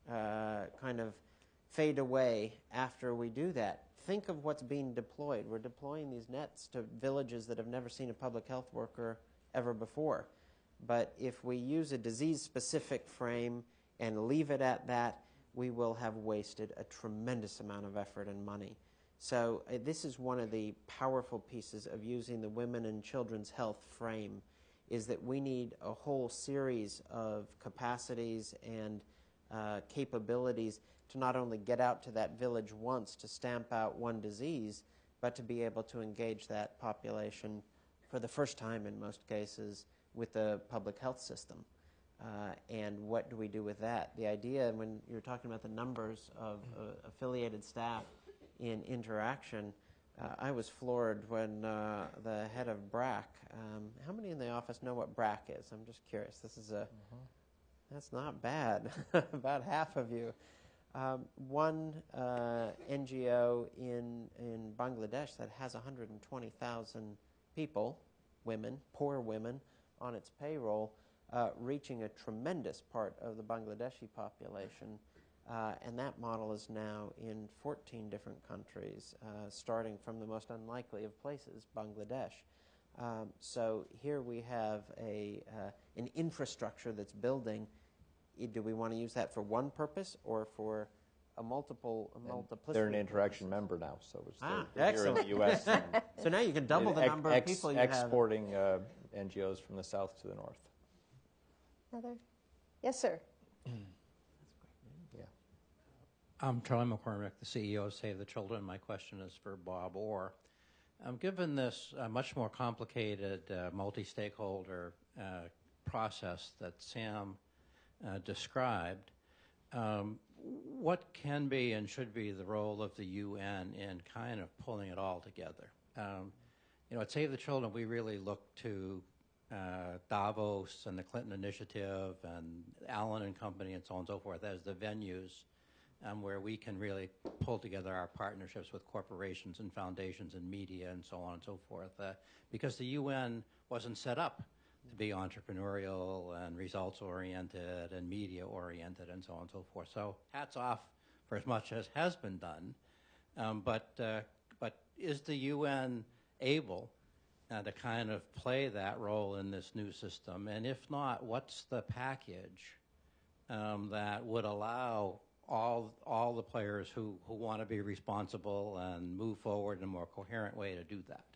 kind of fade away after we do that, think of what's being deployed. We're deploying these nets to villages that have never seen a public health worker ever before. But if we use a disease-specific frame and leave it at that, we will have wasted a tremendous amount of effort and money. So this is one of the powerful pieces of using the women and children's health frame, is that we need a whole series of capacities and capabilities to not only get out to that village once to stamp out one disease, but to be able to engage that population for the first time in most cases with the public health system. And what do we do with that? The idea, when you're talking about the numbers of affiliated staff in interaction, I was floored when the head of BRAC, how many in the office know what BRAC is? I'm just curious. This is that's not bad, about half of you. One NGO in Bangladesh that has 120,000 people, women, poor women, on its payroll, reaching a tremendous part of the Bangladeshi population. And that model is now in 14 different countries, starting from the most unlikely of places, Bangladesh. So here we have an infrastructure that's building. Do we want to use that for one purpose or for a multiplicity? They're an interaction member now, so it's excellent. here in the U.S. So now you can double the number of people you have. Exporting NGOs from the south to the north. Another? Yes, sir. Yeah. I'm Charlie McCormick, the CEO of Save the Children. My question is for Bob Orr. Given this much more complicated multi-stakeholder process that Sam described, what can be and should be the role of the UN in kind of pulling it all together? At Save the Children, we really look to Davos and the Clinton Initiative and Allen and Company and so on and so forth as the venues where we can really pull together our partnerships with corporations and foundations and media and so on and so forth, because the UN wasn't set up to be entrepreneurial and results-oriented and media-oriented and so on and so forth. So hats off for as much as has been done, but is the UN able to kind of play that role in this new system? And if not, what's the package that would allow all the players who want to be responsible and move forward in a more coherent way to do that?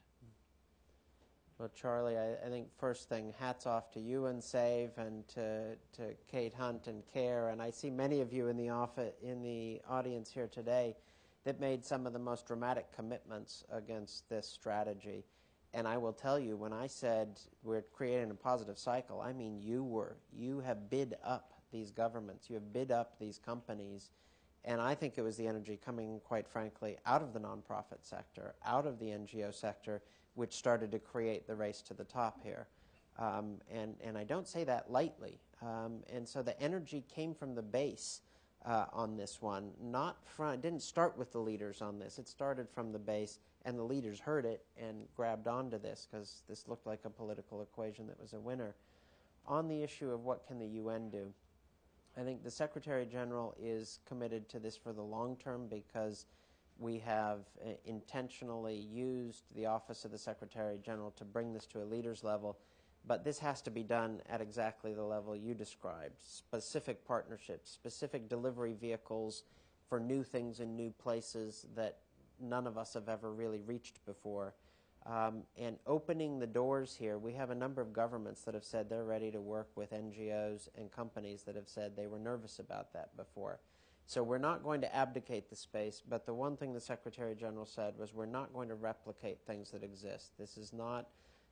Well, Charlie, I think first thing, hats off to you and SAVE and to Kate Hunt and CARE, and I see many of you in the audience here today that made some of the most dramatic commitments against this strategy. And I will tell you, when I said we're creating a positive cycle, I mean you have bid up these governments, you have bid up these companies, and I think it was the energy coming, quite frankly, out of the nonprofit sector, out of the NGO sector, which started to create the race to the top here. And I don't say that lightly. And so the energy came from the base on this one. It didn't start with the leaders on this. It started from the base, and the leaders heard it and grabbed onto this because this looked like a political equation that was a winner. On the issue of what can the UN do, I think the Secretary General is committed to this for the long term because we have intentionally used the Office of the Secretary General to bring this to a leader's level, but this has to be done at exactly the level you described. Specific partnerships, specific delivery vehicles for new things in new places that none of us have ever really reached before. And opening the doors here, we have a number of governments that have said they're ready to work with NGOs and companies that have said they were nervous about that before. So we're not going to abdicate the space, but the one thing the Secretary General said was we're not going to replicate things that exist. This is not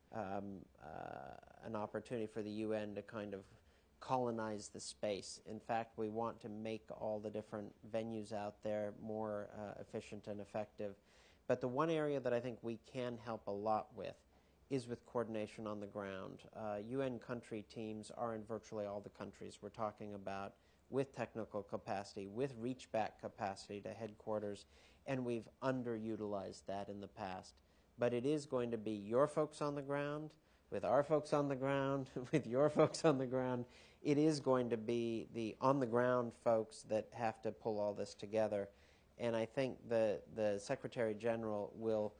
an opportunity for the UN to kind of colonize the space. In fact, we want to make all the different venues out there more efficient and effective. But the one area that I think we can help a lot with is with coordination on the ground. UN country teams are in virtually all the countries we're talking about, with technical capacity, with reach-back capacity to headquarters, and we've underutilized that in the past. But it is going to be your folks on the ground, with our folks on the ground, with your folks on the ground. It is going to be the on-the-ground folks that have to pull all this together. And I think the Secretary General will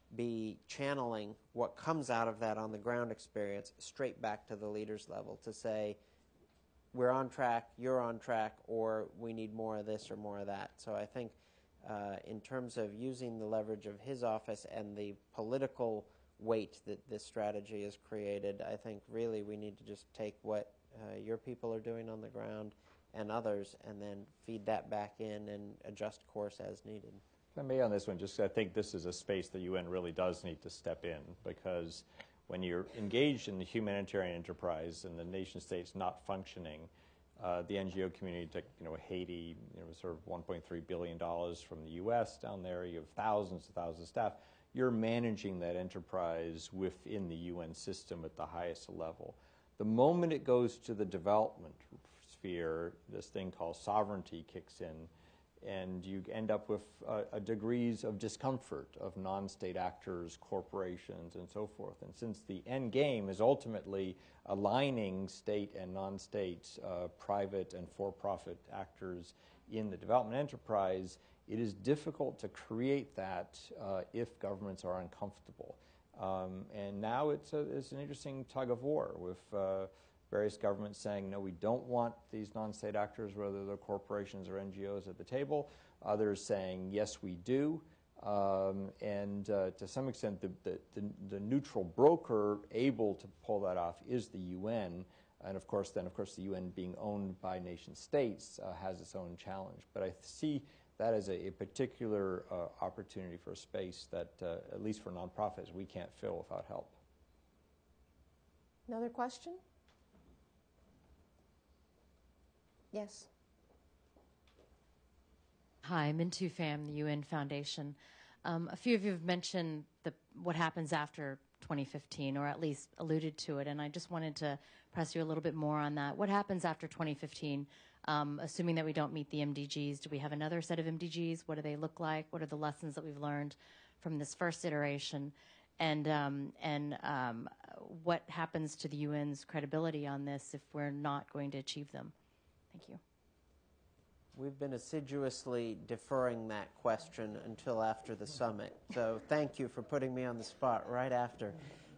be channeling what comes out of that on the ground experience straight back to the leaders level to say, we're on track, you're on track, or we need more of this or more of that. So I think in terms of using the leverage of his office and the political weight that this strategy has created, I think really we need to just take what your people are doing on the ground and others and then feed that back in and adjust course as needed. If I may on this one, just I think this is a space the UN really does need to step in, because when you're engaged in the humanitarian enterprise and the nation state's not functioning, the NGO community, Haiti, sort of $1.3 billion from the U.S. down there. You have thousands and thousands of staff. You're managing that enterprise within the UN system at the highest level. The moment it goes to the development sphere, this thing called sovereignty kicks in, and you end up with degrees of discomfort of non-state actors, corporations, and so forth. And since the end game is ultimately aligning state and non-state, private and for-profit actors in the development enterprise, it is difficult to create that if governments are uncomfortable. And now it's an interesting tug of war with various governments saying, no, we don't want these non-state actors, whether they're corporations or NGOs, at the table. Others saying, yes, we do. And to some extent, the neutral broker able to pull that off is the UN. And of course, the UN being owned by nation states has its own challenge. But I see that as a particular opportunity for a space that, at least for nonprofits, we can't fill without help. Another question? Yes. Hi, Mintu Pham, the UN Foundation. A few of you have mentioned what happens after 2015, or at least alluded to it, and I just wanted to press you a little bit more on that. What happens after 2015, assuming that we don't meet the MDGs? Do we have another set of MDGs? What do they look like? What are the lessons that we've learned from this first iteration? And what happens to the UN's credibility on this if we're not going to achieve them? Thank you. We've been assiduously deferring that question until after the summit. So thank you for putting me on the spot right after.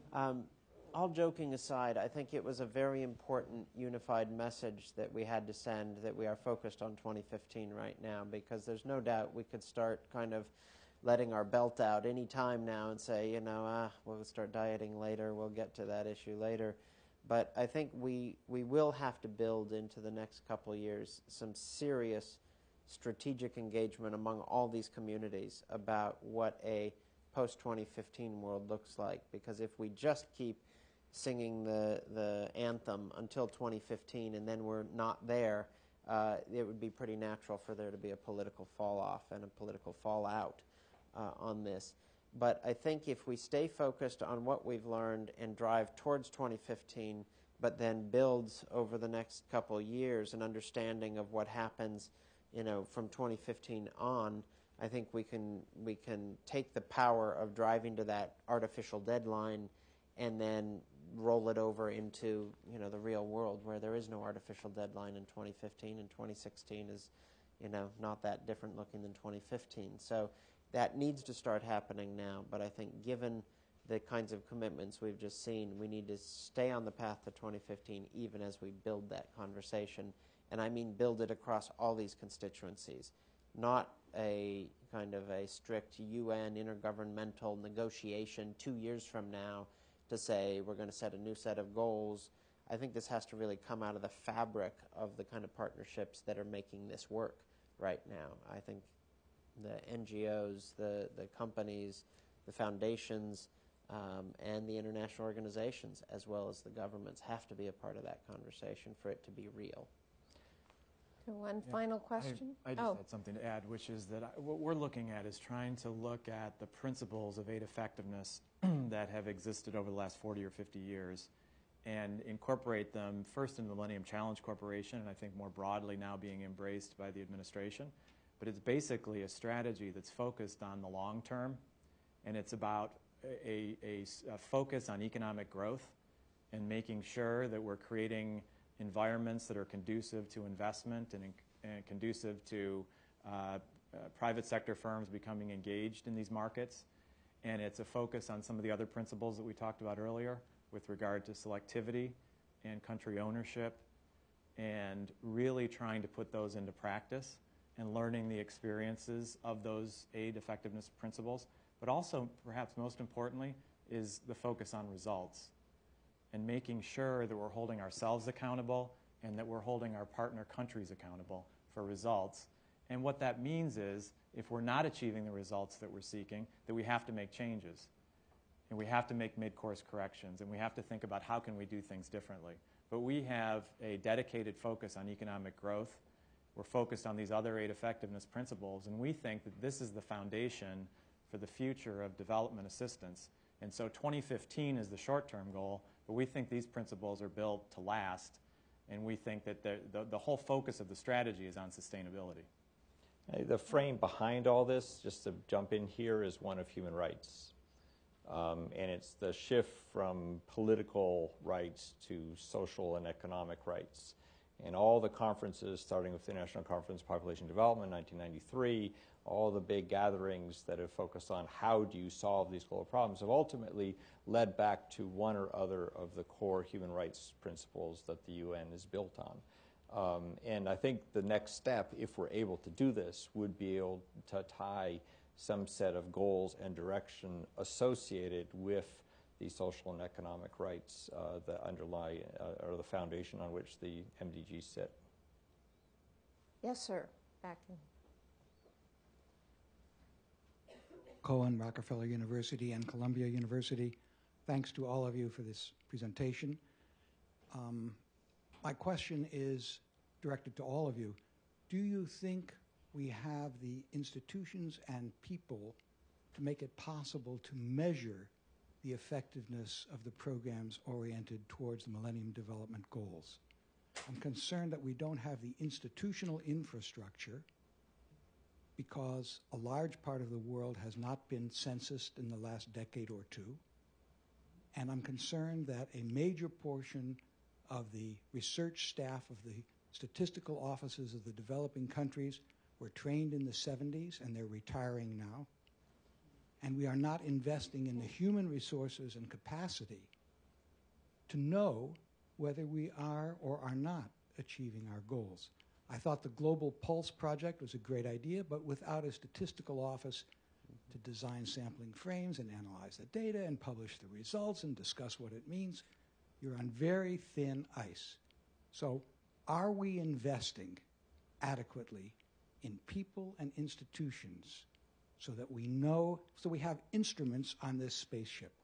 All joking aside, I think it was a very important unified message that we had to send, that we are focused on 2015 right now, because there's no doubt we could start kind of letting our belt out any time now and say, we'll start dieting later, we'll get to that issue later. But I think we will have to build into the next couple of years some serious strategic engagement among all these communities about what a post-2015 world looks like. Because if we just keep singing the anthem until 2015 and then we're not there, it would be pretty natural for there to be a political fall-off and a political fallout on this. But I think if we stay focused on what we've learned and drive towards 2015, but then builds over the next couple of years an understanding of what happens, from 2015 on, I think we can take the power of driving to that artificial deadline and then roll it over into, the real world where there is no artificial deadline in 2015, and 2016 is, not that different looking than 2015. So that needs to start happening now, but I think given the kinds of commitments we've just seen, we need to stay on the path to 2015 even as we build that conversation. And I mean build it across all these constituencies, not a kind of a strict UN intergovernmental negotiation 2 years from now to say we're going to set a new set of goals. I think this has to really come out of the fabric of the kind of partnerships that are making this work right now. I think the NGOs, the companies, the foundations, and the international organizations, as well as the governments, have to be a part of that conversation for it to be real. So one final question. I just had something to add, which is that what we're looking at is trying to look at the principles of aid effectiveness that have existed over the last 40 or 50 years and incorporate them first in the Millennium Challenge Corporation, and I think more broadly now being embraced by the administration. But it's basically a strategy that's focused on the long term, and it's about a focus on economic growth and making sure that we're creating environments that are conducive to investment and conducive to private sector firms becoming engaged in these markets. and it's a focus on some of the other principles that we talked about earlier with regard to selectivity and country ownership, and really trying to put those into practice and learning the experiences of those aid effectiveness principles. But also, perhaps most importantly, is the focus on results and making sure that we're holding ourselves accountable and that we're holding our partner countries accountable for results. And what that means is, if we're not achieving the results that we're seeking, that we have to make changes. And we have to make mid-course corrections, and we have to think about how can we do things differently. But we have a dedicated focus on economic growth. We're focused on these other aid effectiveness principles, and we think that this is the foundation for the future of development assistance. And so 2015 is the short-term goal, but we think these principles are built to last, and we think that the whole focus of the strategy is on sustainability. The frame behind all this, just to jump in here, is one of human rights. And it's the shift from political rights to social and economic rights. And all the conferences, starting with the International Conference on Population Development in 1993, all the big gatherings that have focused on how do you solve these global problems have ultimately led back to one or other of the core human rights principles that the UN is built on. And I think the next step, if we're able to do this, would be able to tie some set of goals and direction associated with the social and economic rights that underlie or the foundation on which the MDGs sit. Yes, sir. Acting. Cohen, Rockefeller University, and Columbia University. Thanks to all of you for this presentation. My question is directed to all of you. Do you think we have the institutions and people to make it possible to measure the effectiveness of the programs oriented towards the Millennium Development Goals? I'm concerned that we don't have the institutional infrastructure because a large part of the world has not been censused in the last decade or two. And I'm concerned that a major portion of the research staff of the statistical offices of the developing countries were trained in the 70s and they're retiring now. And we are not investing in the human resources and capacity to know whether we are or are not achieving our goals. I thought the Global Pulse project was a great idea, but without a statistical office to design sampling frames and analyze the data and publish the results and discuss what it means, you're on very thin ice. So are we investing adequately in people and institutions so that we know, so we have instruments on this spaceship?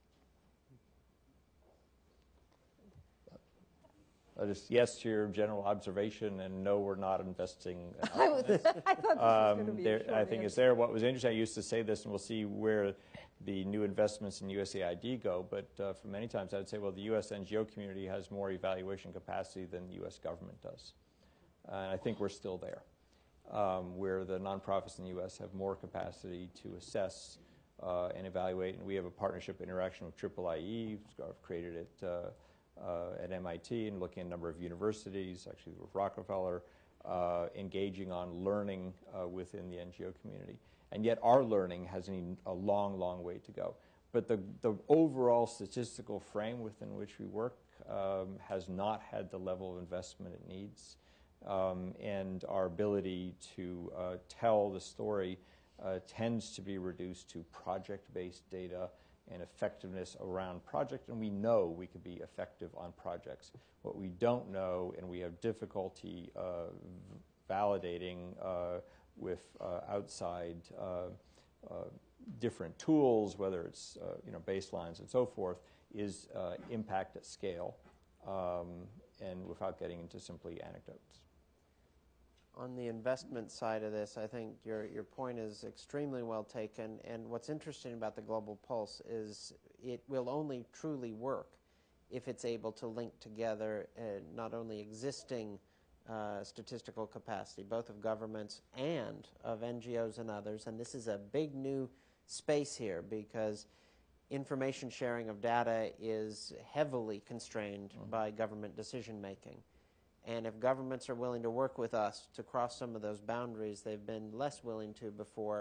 Just yes to your general observation, and no, we're not investing. I thought this was going to be a short I think it's there. What was interesting, I used to say this, and we'll see where the new investments in USAID go, but for many times I would say, well, the U.S. NGO community has more evaluation capacity than the U.S. government does. And I think we're still there, where the nonprofits in the U.S. have more capacity to assess and evaluate. And we have a partnership interaction with IIIE, I've created it at MIT, and looking at a number of universities, actually with Rockefeller, engaging on learning within the NGO community. And yet our learning has a long, long way to go. But the overall statistical frame within which we work has not had the level of investment it needs. And our ability to tell the story tends to be reduced to project-based data and effectiveness around project, and we know we could be effective on projects. What we don't know, and we have difficulty validating with outside different tools, whether it's baselines and so forth, is impact at scale, and without getting into simply anecdotes. On the investment side of this, I think your point is extremely well taken. And what's interesting about the Global Pulse is it will only truly work if it's able to link together not only existing statistical capacity, both of governments and of NGOs and others. And this is a big new space here because information sharing of data is heavily constrained by government decision making. And if governments are willing to work with us to cross some of those boundaries they've been less willing to before,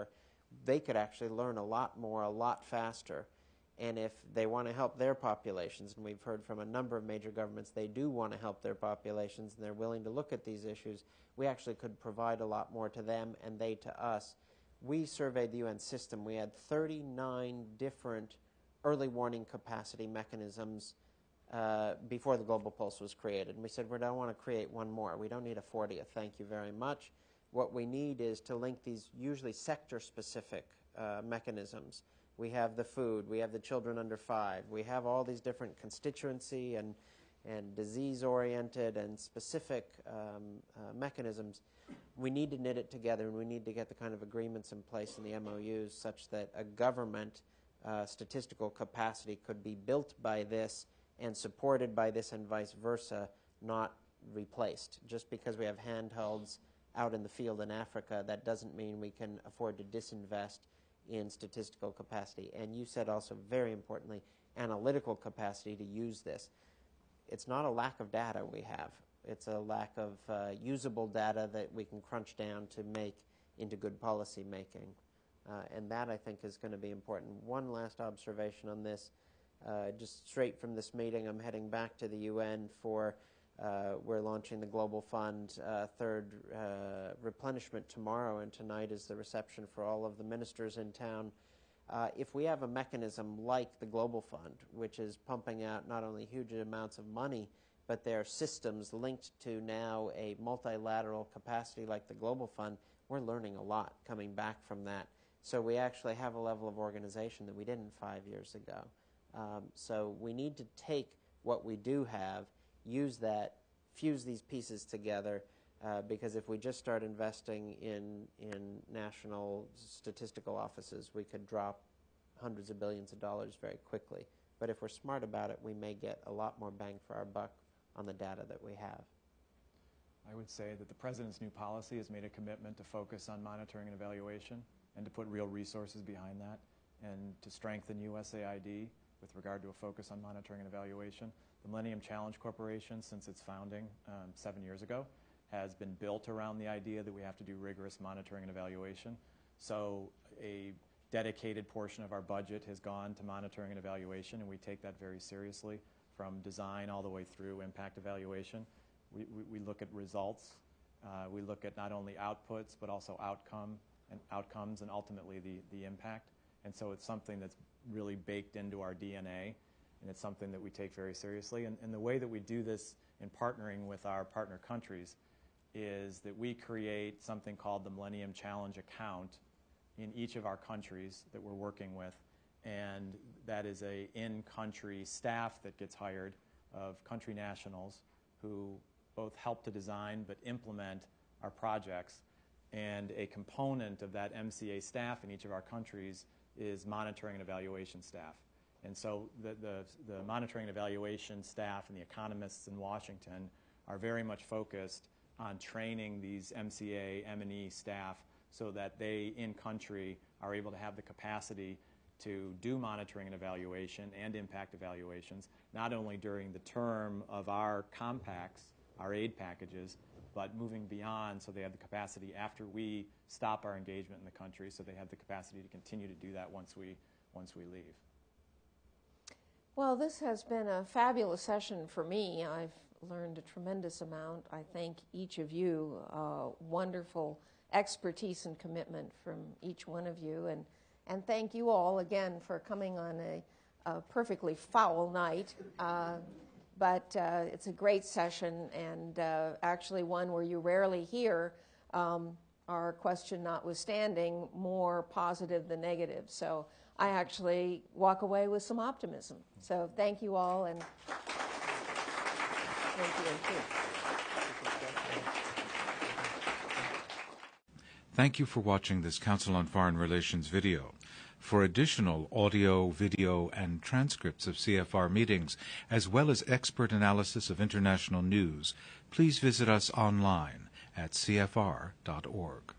they could actually learn a lot more, a lot faster. And if they want to help their populations, and we've heard from a number of major governments, they do want to help their populations and they're willing to look at these issues, we actually could provide a lot more to them and they to us. We surveyed the UN system. We had 39 different early warning capacity mechanisms before the Global Pulse was created. And we said, we don't want to create one more. We don't need a 40th. Thank you very much. What we need is to link these usually sector-specific mechanisms. We have the food, we have the children under 5, we have all these different constituency and disease-oriented and specific mechanisms. We need to knit it together, and we need to get the kind of agreements in place in the MOUs such that a government statistical capacity could be built by this and supported by this and vice versa, not replaced. Just because we have handhelds out in the field in Africa, that doesn't mean we can afford to disinvest in statistical capacity. And you said also, very importantly, analytical capacity to use this. It's not a lack of data we have. It's a lack of usable data that we can crunch down to make into good policy making. And that, I think, is going to be important. One last observation on this. Just straight from this meeting, I'm heading back to the UN for we're launching the Global Fund third replenishment tomorrow, and tonight is the reception for all of the ministers in town. If we have a mechanism like the Global Fund, which is pumping out not only huge amounts of money, but there are systems linked to now a multilateral capacity like the Global Fund, we're learning a lot coming back from that. So we actually have a level of organization that we didn't 5 years ago. So we need to take what we do have, use that, fuse these pieces together, because if we just start investing in national statistical offices, we could drop hundreds of billions of dollars very quickly. But if we're smart about it, we may get a lot more bang for our buck on the data that we have. I would say that the President's new policy has made a commitment to focus on monitoring and evaluation and to put real resources behind that and to strengthen USAID with regard to a focus on monitoring and evaluation. The Millennium Challenge Corporation, since its founding 7 years ago, has been built around the idea that we have to do rigorous monitoring and evaluation. So a dedicated portion of our budget has gone to monitoring and evaluation, and we take that very seriously from design all the way through impact evaluation. We look at results. We look at not only outputs, but also outcomes and ultimately the impact. And so it's something that's really baked into our DNA, and it's something that we take very seriously. And the way that we do this in partnering with our partner countries is that we create something called the Millennium Challenge account in each of our countries that we're working with, and that is a in-country staff that gets hired of country nationals who both help to design but implement our projects. And a component of that MCA staff in each of our countries is monitoring and evaluation staff. And so the monitoring and evaluation staff and the economists in Washington are very much focused on training these MCA, M&E staff so that they, in country, are able to have the capacity to do monitoring and evaluation and impact evaluations, not only during the term of our compacts, our aid packages, but moving beyond, so they have the capacity after we stop our engagement in the country, so they have the capacity to continue to do that once we leave. Well, this has been a fabulous session for me. I've learned a tremendous amount. I thank each of you. Wonderful expertise and commitment from each one of you. And thank you all again for coming on a perfectly foul night. But it's a great session, and actually one where you rarely hear, our question notwithstanding, more positive than negative. So I actually walk away with some optimism. So thank you all, and thank you. Thank you for watching this Council on Foreign Relations video. For additional audio, video, and transcripts of CFR meetings, as well as expert analysis of international news, please visit us online at cfr.org.